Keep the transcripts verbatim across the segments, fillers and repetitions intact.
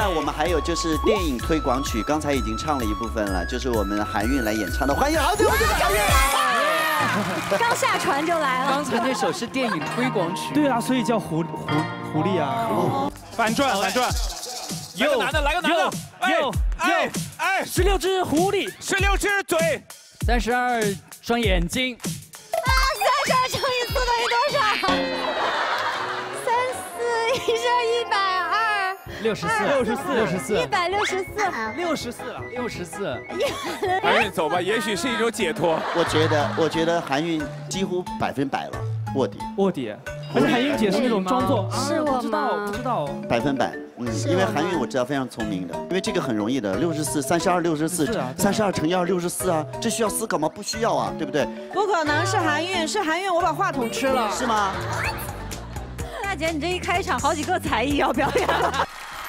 外，我们还有就是电影推广曲，刚才已经唱了一部分了，就是我们韩韵来演唱的，欢迎好久不见的韩韵。 刚下船就来了。 刚才那首是电影推广曲。 对啊，所以叫狐狐狐狸啊。哦、 反转反转。来个男的，来个男的。 有哎哎， 十六只狐狸， 十六只嘴， 三十二双眼睛。 啊，三十二乘以四等于多少？三四一是一百二。 六十四，六十四，六十四， 一百六十四， 六十四了， 六十四。 韩韵走吧，也许是一种解脱。 我觉得，我觉得韩韵几乎百分百了，卧底。 卧底，而且韩韵姐是那种装作是我吗？ 不知道， 百分百。嗯，因为韩韵我知道非常聪明的，因为这个很容易的，六十四，三十二，六十四，三十二乘以二，六十四啊，这需要思考吗？不需要啊，对不对？ 不可能是韩韵，是韩韵，我把话筒吃了， 是吗？ 大姐，你这一开场好几个才艺要表演了。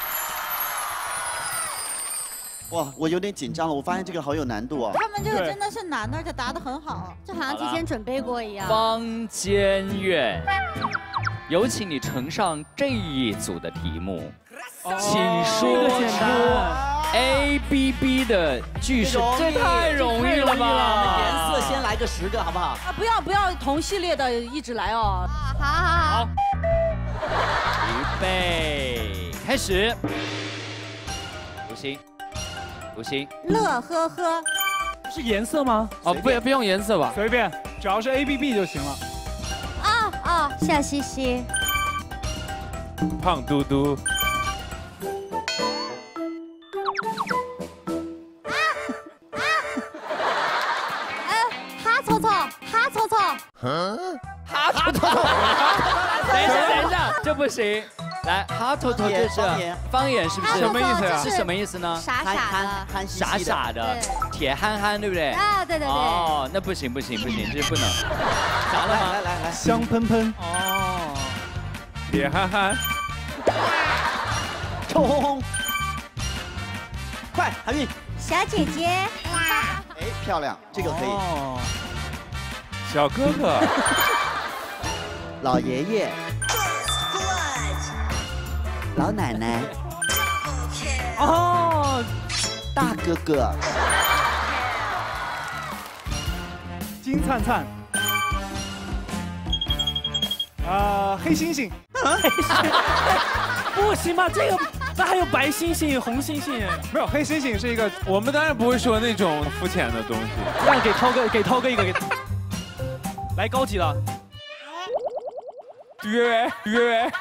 哇，我有点紧张了，我发现这个好有难度啊。 他们这个真的是难的，而且答得很好， 就好像提前准备过一样。 方坚远，有请你呈上这一组的题目，请说出 A B B 的句式。这太容易了吧？ 颜色先来个十个，好不好？ 啊，不要不要同系列的一直来哦。 好好好。 预备，开始。不行。不行， 乐呵呵， 是颜色吗？ 哦，不不用颜色吧， 随便，只要是 A B B 就行了。 啊啊，笑嘻嘻， 胖嘟嘟， 啊啊，呃，哈搓搓，哈搓搓， 嗯，哈搓搓，等一下等一下，这不行。来，哈头头就是方言，是不是？ 什么意思呀？ 是什么意思呢？ 傻傻的， 傻傻的，铁憨憨，对不对？ 啊，对对对。 哦，那不行不行不行，这不能。啥了吗？ 来来来， 香喷喷。 哦。 铁憨憨。 臭烘烘。快，韩韵。 小姐姐。 哎，漂亮，这个可以。 哦。 小哥哥。 老爷爷。老奶奶， 哦， 大哥哥， 金灿灿，啊，黑猩猩，黑猩猩，不行吧？这个那还有白猩猩、红猩猩， 没有黑猩猩是一个，我们当然不会说那种肤浅的东西。 那给涛哥，给涛哥一个，给，来高级了。 吕薇薇，吕薇薇，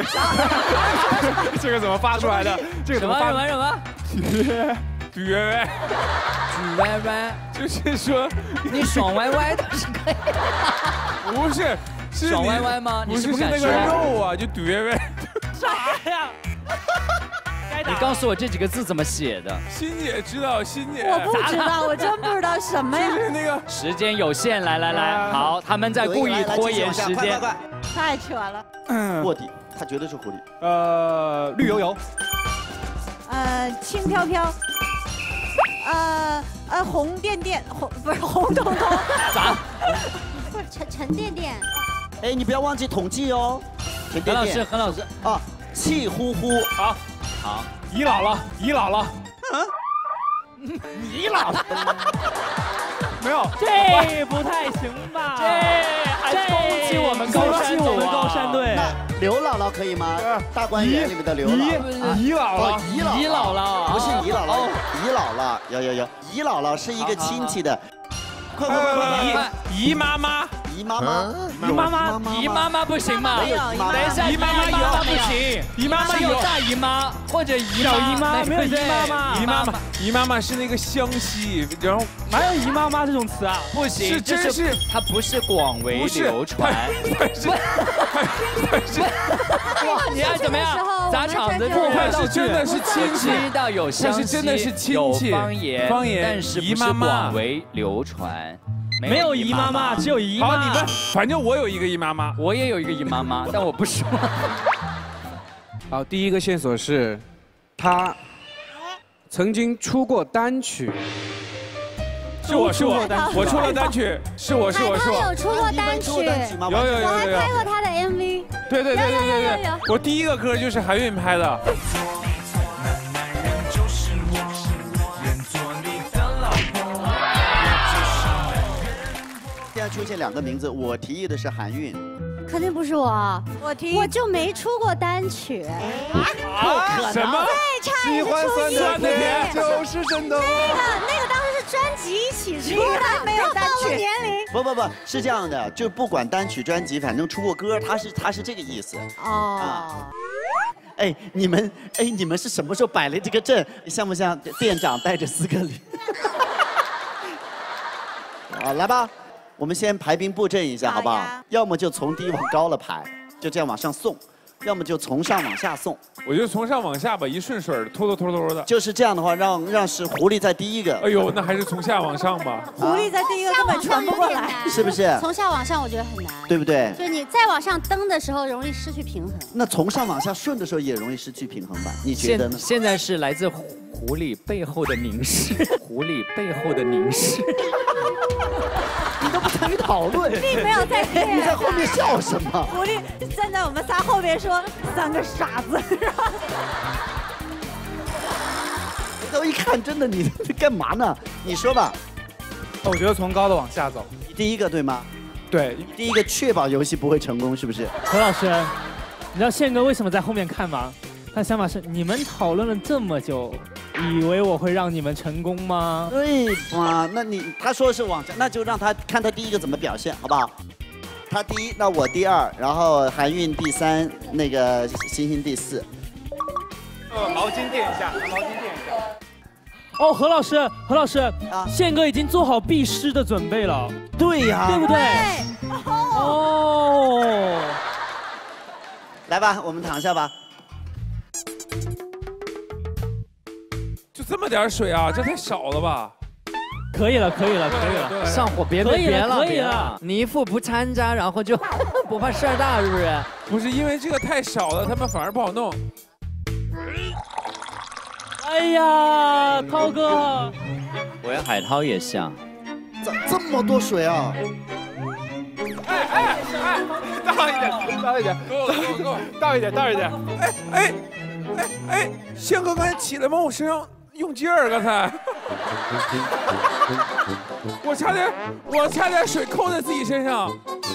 这个怎么发出来的？这个怎么发？ 什么什么？ 吕吕薇薇， 吕歪歪， 就是说你爽歪歪的是可以。 不是，是爽歪歪吗？ 不是，是那个肉啊，就吕薇薇。 啥呀？ 你告诉我这几个字怎么写的？ 欣姐知道，欣姐。 我不知道，我真不知道什么呀。 就是那个。 时间有限，来来来，好，他们在故意拖延时间。 太扯了。 嗯，卧底，他绝对是狐狸。 呃，绿油油。 呃，轻飘飘。呃呃，红垫垫，红不是红彤彤。 咋？ 不是沉沉甸甸。 哎，你不要忘记统计哦。 何老师，何老师啊，气呼呼。 好。 好， 姨姥姥，姨姥姥， 嗯， 姨姥姥， 没有， 这不太行吧？ 这还攻击我们高山我们高山队。 那刘姥姥可以吗？大观园里面的刘姥姥，姨姥姥， 姨姥姨姥姥， 不是姨姥姥，姨姥姥，有有有，姨姥姥是一个亲戚的。快快快快快！姨妈妈。 姨妈妈， 姨妈妈， 姨妈妈不行吗？ 没有， 等一下， 姨妈妈有不行， 姨妈妈有大姨妈或者姨小姨妈，没有姨妈妈， 姨妈妈，姨妈妈是那个湘西，然后哪有姨妈妈这种词啊？ 不行， 是真是它不是广为流传， 是， 哇，你爱怎么样？砸场子破坏是真的是亲戚， 知道有湘西， 真的是亲戚， 有方言， 方言， 但是不是广为流传。 没有姨妈妈，只有姨妈。 好，你们反正我有一个姨妈妈， 我也有一个姨妈妈，但我不说。 好，第一个线索是，他曾经出过单曲。 是我是我，我出了单曲，是我是我是我。 他有出过单曲， 有有有有有。 我还拍过他的 M V。 对对对对对对，我第一个歌就是韩韵拍的。 出现两个名字，我提议的是韩韵。 肯定不是我， 我提我就没出过单曲。 什么？ 最差也是出一酸的甜就是真的。 那个那个当时是专辑一起出的， 没有单曲。 年龄。 不不不是这样的，就不管单曲专辑，反正出过歌，他是他是这个意思。 哦。 哎，你们哎，你们是什么时候摆了这个阵？像不像店长带着斯克里？啊，来吧。我们先排兵布阵一下，好不好？要么就从低往高了排，就这样往上送；要么就从上往下送。 我就从上往下吧，一顺水儿，拖拖拖拖的。 就是这样的话，让让是狐狸在第一个。 哎呦，那还是从下往上吧。 狐狸在第一个根本传不过来， 是不是？ 从下往上我觉得很难， 对不对？ 就是你再往上蹬的时候，容易失去平衡。 那从上往下顺的时候也容易失去平衡吧？你觉得呢？ 现在是来自狐狸背后的凝视，狐狸背后的凝视。 你都不参与讨论， 并没有在你在后面笑什么？ 狐狸站在我们仨后边说：“三个傻子。” 回头一看，真的你干嘛呢？你说吧。 我觉得从高的往下走。 你第一个对吗？ 对， 你第一个确保游戏不会成功，是不是？ 何老师，你知道宪哥为什么在后面看吗？他的想法是：你们讨论了这么久，以为我会让你们成功吗？ 对嘛？那你他说是往下，那就让他看他第一个怎么表现，好不好？他第一，那我第二，然后韩韵第三，那个星星第四。 呃，毛巾垫一下，拿毛巾垫一下。 哦，何老师，何老师， 啊， 宪哥已经做好必失的准备了。 对呀， 对不对？哦。 来吧，我们躺下吧。 就这么点水啊，这太少了吧？ 可以了，可以了，可以了。 上火，别别别了，别了！你一副不参加，然后就不怕事儿大，是不是？ 不是因为这个太少了，他们反而不好弄。 哎呀，涛哥， 我跟海涛也像。 怎这么多水啊？ 哎哎哎！倒一点，倒一点，够了够了够了，倒一点倒一点。哎哎哎哎！宪哥刚才起来往我身上用劲儿，刚才。我差点，我差点水扣在自己身上。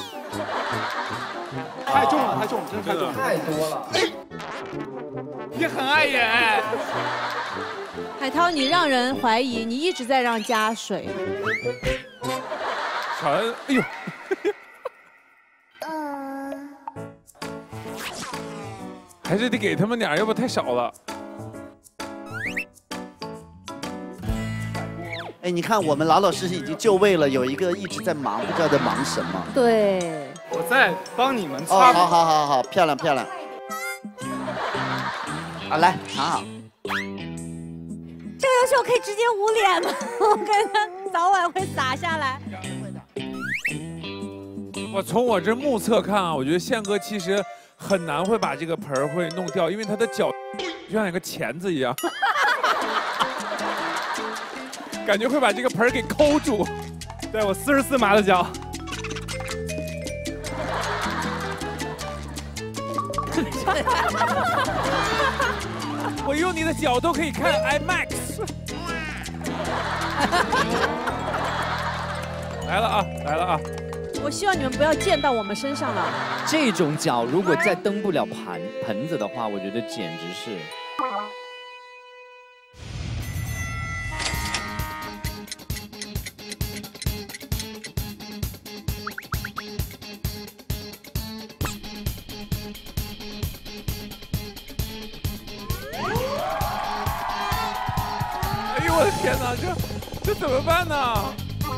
太重了，太重了，真的太重了，太多了。哎， 你很碍眼哎。 海涛，你让人怀疑你一直在让加水。 小恩，哎呦。还是得给他们点，要不太少了。 哎，你看我们老老实实已经就位了，有一个一直在忙，不知道在忙什么。 对， 我在帮你们擦。 哦，好好好好，漂亮漂亮。好，来躺好。 这个游戏我可以直接捂脸吗？我感觉早晚会洒下来。 我从我这目测看啊，我觉得宪哥其实很难会把这个盆儿会弄掉，因为他的脚就像一个钳子一样，感觉会把这个盆儿给抠住。 对我四十四码的脚。 我用你的脚都可以看 IMAX。来了啊，来了啊！ 我希望你们不要溅到我们身上了。 这种脚如果再蹬不了盘盆子的话，我觉得简直是。 哎呦我的天哪，这这怎么办呢？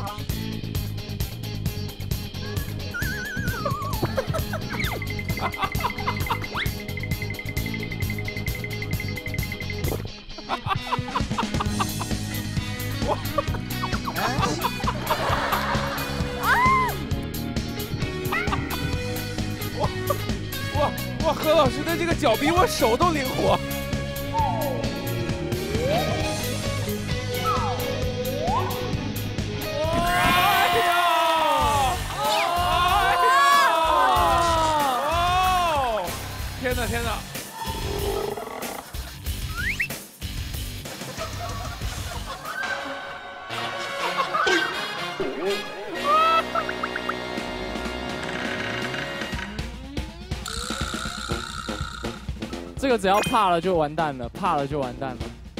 哇哇！何老师的这个脚比我手都灵活。天哪天哪！ 个只要怕了就完蛋了，怕了就完蛋了。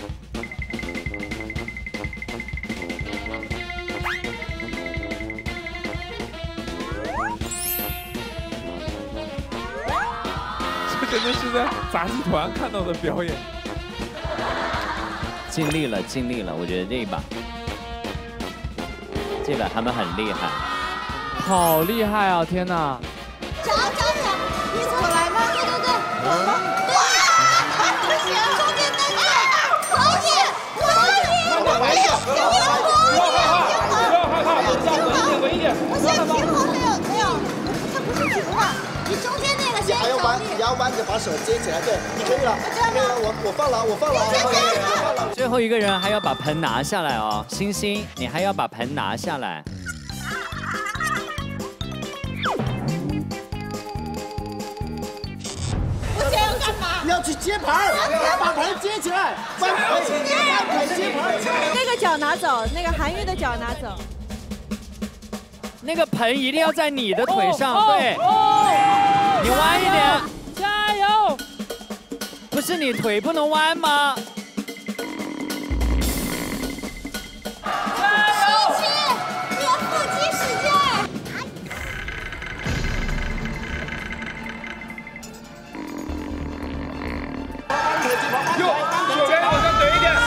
这真的是在杂技团看到的表演。 尽力了，尽力了，我觉得这一把，这把他们很厉害， 好厉害啊！天哪！ 找找找，你怎么来吗？对对对，我吗？对，不行，中间那个，可以，可以，可以，不要害怕，不要害怕， 稳一点，稳一点， 我现在平衡没有没有，它不是平衡，你中间那个先还要弯，你要弯着把手接起来，对，你可以了，可以了，我我放了，我放了，我放了。 最后一个人还要把盆拿下来哦，星星，你还要把盆拿下来。 我现在要干嘛？ 你要去接盘儿，把盘接起来，翻盘，翻盘接盘。 那个脚拿走，那个韩愈的脚拿走。 那个盆一定要在你的腿上， 哦对， 哦， 你弯一点， 加油！ 不是你腿不能弯吗？ 右，左边往上怼一点。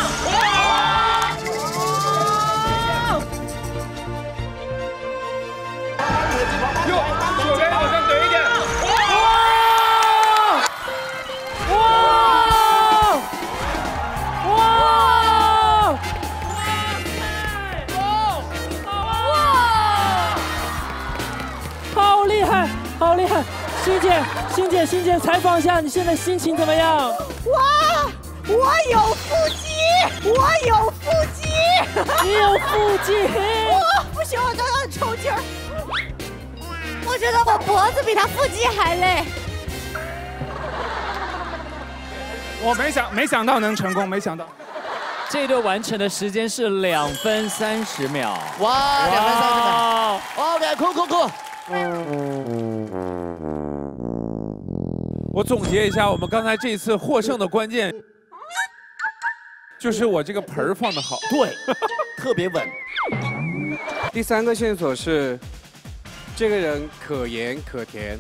右，左边往上怼一点。 哇！哇！哇！好厉害，好厉害！欣姐，欣姐，欣姐，采访一下，你现在心情怎么样？ 哇！我有腹肌，我有腹肌， 你有腹肌！ 哇，不行，我都要抽筋儿。 我觉得我脖子比他腹肌还累。 我没想没想到能成功，没想到。 这对完成的时间是两分三十秒。 哇，两分三十秒。OK， 酷酷酷。 我总结一下，我们刚才这一次获胜的关键，就是我这个盆儿放的好， 对，特别稳。 第三个线索是，这个人可盐可甜。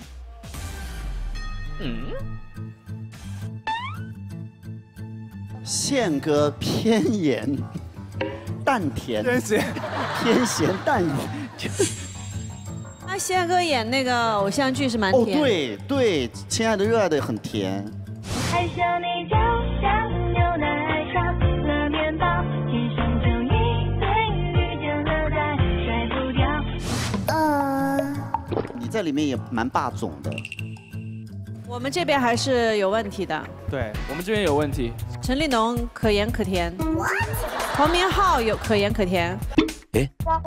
嗯。 宪哥偏盐，淡甜。 偏咸。 偏咸淡盐。 那宪哥演那个偶像剧是蛮甜。 哦，对对，亲爱的热爱的很甜。 爱上你就像牛奶爱上了面包，天生就一对，遇见了再甩不掉。 呃，你在里面也蛮霸总的。 我们这边还是有问题的。 对我们这边有问题。 陈立农可盐可甜，黄明昊有可盐可甜。 哎。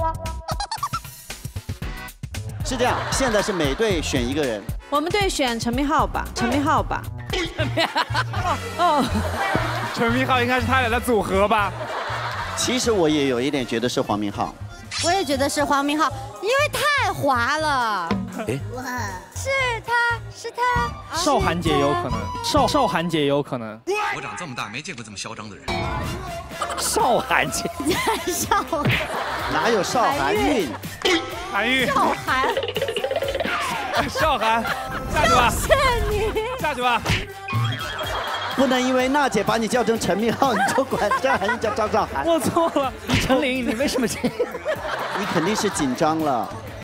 是这样，现在是每队选一个人。 我们队选陈明昊吧，陈明昊吧。 哦，陈明昊应该是他俩的组合吧？ 其实我也有一点觉得是黄明昊。 我也觉得是黄明昊，因为太滑了。 哎， 是他是他。 邵涵姐有可能，邵邵涵姐有可能。 我长这么大没见过这么嚣张的人。 邵涵姐。 邵。 哪有邵涵韵？ 韩愈。 邵涵。 邵涵，下去吧。 谢谢你。 下去吧。 不能因为娜姐把你叫成陈明昊，你就管张涵韵叫张韶涵。 我错了， 李成林，你为什么这样？ 你肯定是紧张了。